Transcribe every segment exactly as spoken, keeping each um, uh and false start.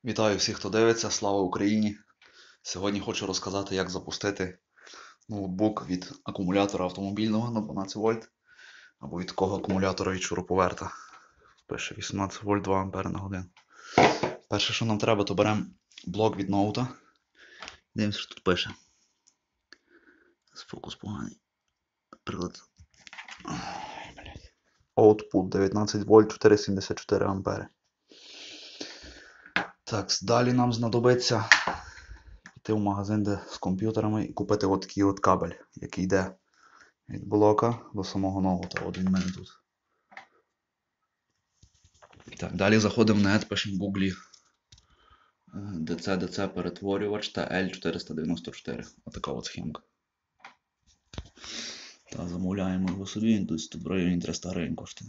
Вітаю всіх, хто дивиться, слава Україні! Сьогодні хочу розказати, як запустити ноутбук від акумулятора автомобільного на дванадцять вольт або від такого акумулятора від шуруповерта. Пише вісімнадцять вольт два ампери на годину. Перше, що нам треба, то беремо блок від ноута. Дивимося, що тут пише. Фокус поганий. Приклад. Output дев'ятнадцять вольт чотириста сімдесят чотири ампери. Так, далі нам знадобиться піти в магазин де з комп'ютерами і купити от такий от кабель, який йде від блока до самого ноута. От він в мене тут. Так, далі заходимо в нет, пишемо в гуглі ді сі ді сі перетворювач та ел чотириста дев'яносто чотири. Отака от схемка. Та замовляємо його собі, він тут в районі триста гривень коштує.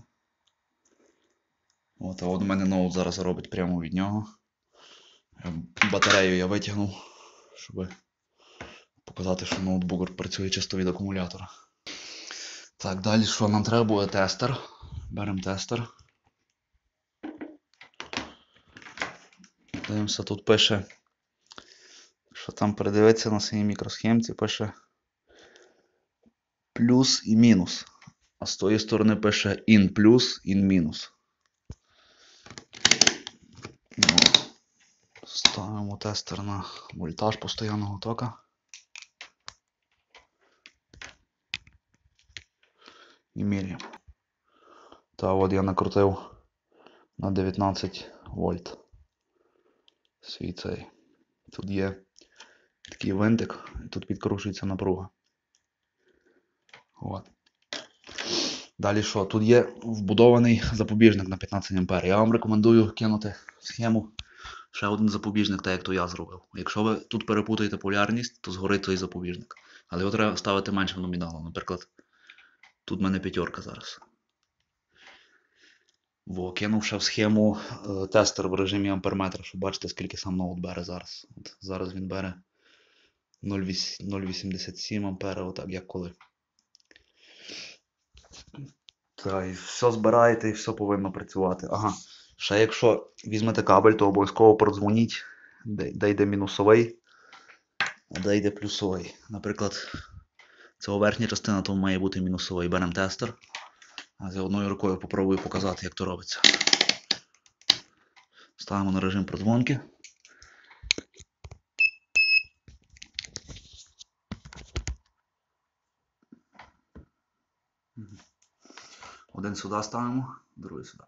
От, а от у мене ноут зараз робить прямо від нього. Батарею я витягнув, щоб показати, що ноутбук працює чисто від акумулятора. Так, далі що нам треба буде тестер. Беремо тестер. Дивимося, тут пише, що там передивиться на своїй мікросхемці, пише плюс і мінус. А з тої сторони пише ін плюс, ін мінус. Ну, ставимо тестер на вольтаж постійного тока. І міряємо. Та от я накрутив на дев'ятнадцять вольт. Свій цей. Тут є такий винтик, і тут підкручується напруга. От. Далі що? Тут є вбудований запобіжник на п'ятнадцять ампер. Я вам рекомендую кинути в схему ще один запобіжник, так як то я зробив. Якщо ви тут перепутаєте полярність, то згорить той запобіжник. Але його треба ставити меншим номіналом. Наприклад, тут в мене п'ятерка зараз. Во, кинув ще в схему е, тестер в режимі амперметра, щоб бачити, скільки сам ноут бере зараз. От, зараз він бере нуль вісімдесят сім ампера, отак, як коли. Та, і все збираєте, і все повинно працювати. Ага, ще якщо візьмете кабель, то обов'язково продзвоніть, де, де йде мінусовий, а де йде плюсовий. Наприклад, це верхня частина, то має бути мінусовий. Беремо тестер. А з одною рукою попробую показати, як то робиться. Ставимо на режим продзвонки. Один сюди ставимо, другий сюди.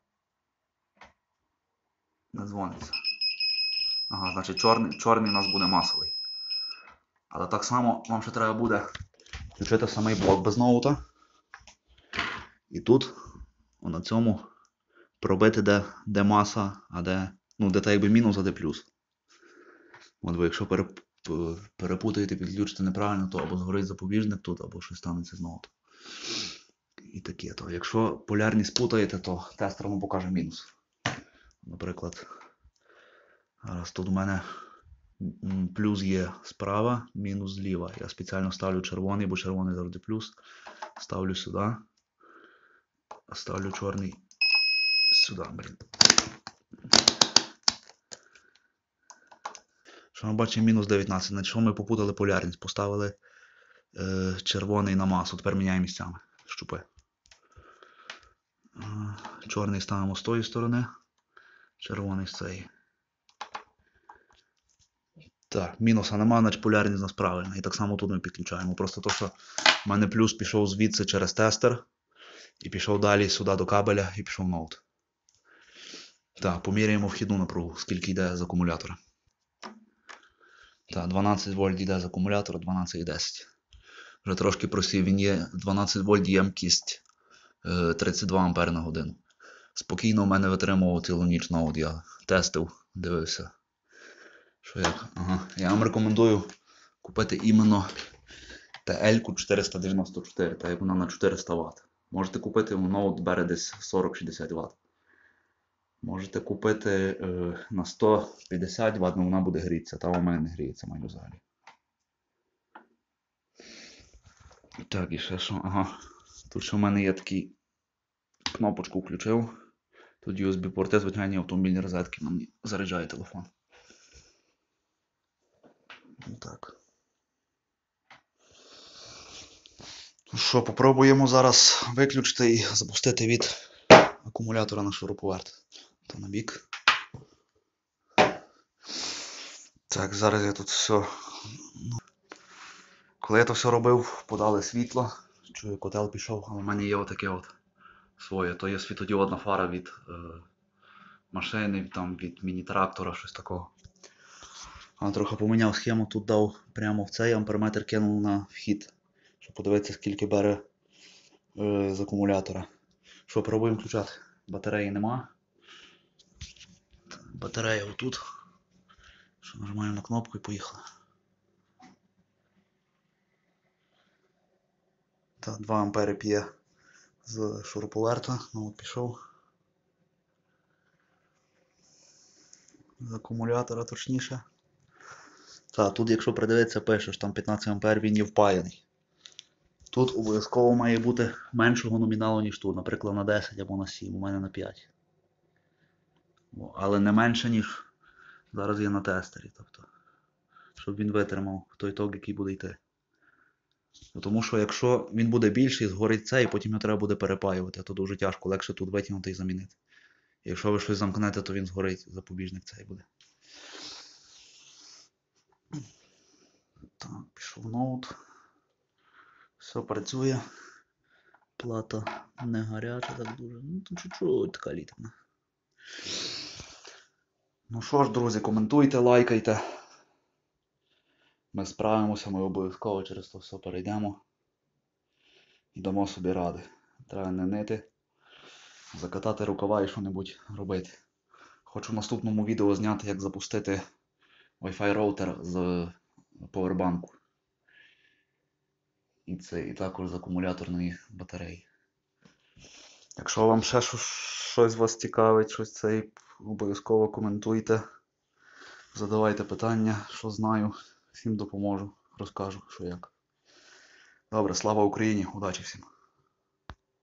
Не дзвониться. Ага, значить чорний, чорний у нас буде масовий. Але так само вам ще треба буде включити самий блок без ноута. І тут, на цьому, пробити, де, де маса, а де, ну, де так якби мінус, а де плюс. От ви, якщо переп, перепутаєте, підключите неправильно, то або згорить запобіжник тут, або щось станеться з ноутом. І таке то. Якщо полярність путаєте, то тестер вам покаже мінус. Наприклад, зараз тут у мене плюс є справа, мінус зліва. Я спеціально ставлю червоний, бо червоний завжди плюс. Ставлю сюди. Ставлю чорний сюди, блін. Що ми бачимо, мінус дев'ятнадцять. Значить, що ми попутали полярність? Поставили е, червоний на масу. Тепер міняємо місцями щупи. Е, чорний ставимо з тої сторони, червоний з цієї. Так, мінуса немає, значить полярність у нас правильна. І так само тут ми підключаємо. Просто то, що в мене плюс пішов звідси через тестер. І пішов далі сюди до кабеля і пішов ноут. Так, поміряємо вхідну напругу, скільки йде з акумулятора. Так, дванадцять вольт йде з акумулятора, дванадцять і десять. Вже трошки просів, він є дванадцять вольт ємкість е, тридцять два ампери на годину. Спокійно в мене витримував цілу ніч ноут, я тестив, дивився. Що як? Ага. Я вам рекомендую купити іменно ті ел чотириста дев'яносто чотири, так як вона на чотириста ватт. Можете купити, ноут бере десь сорок шістдесят ватт. Можете купити е, на сто п'ятдесят ватт, але вона буде грітися. Та у мене не гріється майже взагалі. Так, і ще що? Ага. Тут ще в мене є такий кнопочку включив. Тут ю ес бі порти, звичайні автомобільні розетки, мені заряджає телефон. Так. Ну що, попробуємо зараз виключити і запустити від акумулятора на шуруповерт. То на бік. Так, зараз я тут все. Коли я то все робив, подали світло. Чую, котел пішов, але в мене є отаке от своє. То є світодіодна фара від е, машини, там від міні-трактора, щось такого. А трохи поміняв схему, тут дав прямо в цей амперметр, кинув на вхід, щоб подивитися, скільки бере е, з акумулятора. Що, пробуємо включати? Батареї нема. Батарея отут. Що, нажимаємо на кнопку і поїхали. Так, два ампери п'є з шуруповерта. Ну от пішов. З акумулятора точніше. Так, тут якщо придивитися, пишеш, там п'ятнадцять ампер, він є впаяний. Тут обов'язково має бути меншого номіналу, ніж тут. Наприклад, на десять або на сім, у мене на п'ять. Але не менше, ніж зараз є на тестері. Тобто, щоб він витримав той ток, який буде йти. Тому що якщо він буде більший, згорить цей, і потім його треба буде перепаювати, то дуже тяжко, легше тут витягнути і замінити. І якщо ви щось замкнете, то він згорить, запобіжник цей буде. Так, пішов ноут. Все працює. Плата не гаряча, так дуже. Ну, тут чуть-чуть така літна. Ну що ж, друзі, коментуйте, лайкайте. Ми справимося, ми обов'язково через то все перейдемо. І дамо собі ради. Треба не нити, закатати рукава і що-небудь робити. Хочу в наступному відео зняти, як запустити Wi-Fi роутер з повербанку. І це і також з акумуляторної батареї. Якщо вам ще щось вас цікавить, щось цей, обов'язково коментуйте. Задавайте питання, що знаю. Всім допоможу, розкажу, що як. Добре, слава Україні, удачі всім.